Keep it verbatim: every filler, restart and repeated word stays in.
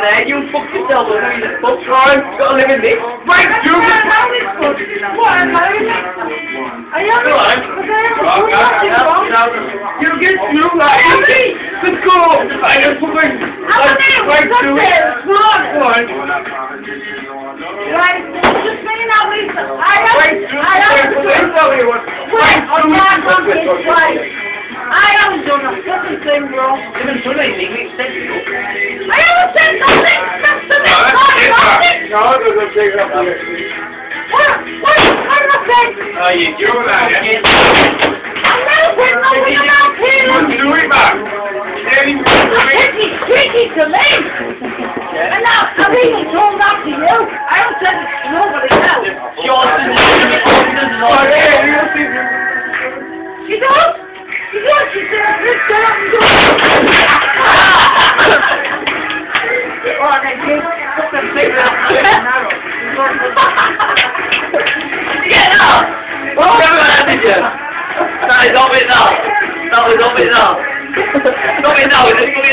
there, you fuck yourself up, you fuck trying, gotta live in this. Right, you just... What, am I in it? I am in it. You get through like easy to school. I just fucking... Right, do it. One. Right, just saying that we... I am... Right, I am... Wait, I'm not on this way. I haven't done a fucking thing, bro. You haven't done anything, we said you. I haven't said nothing! That's the next time, nothing! No, it doesn't take up the... What? What? What am I saying? Oh, you do that, yeah? I'm never putting nothing about here! Do it, man! Tricky, tricky to me! And now, I've even told that to you. I haven't said it to nobody else. Johnson, Oh, yeah, you see... She does? She does, she said, this girl can do it. Oh, they did. Fucking big out. get up! Oh, come on, did you? That is not it now. That was not it now. Not it now, it's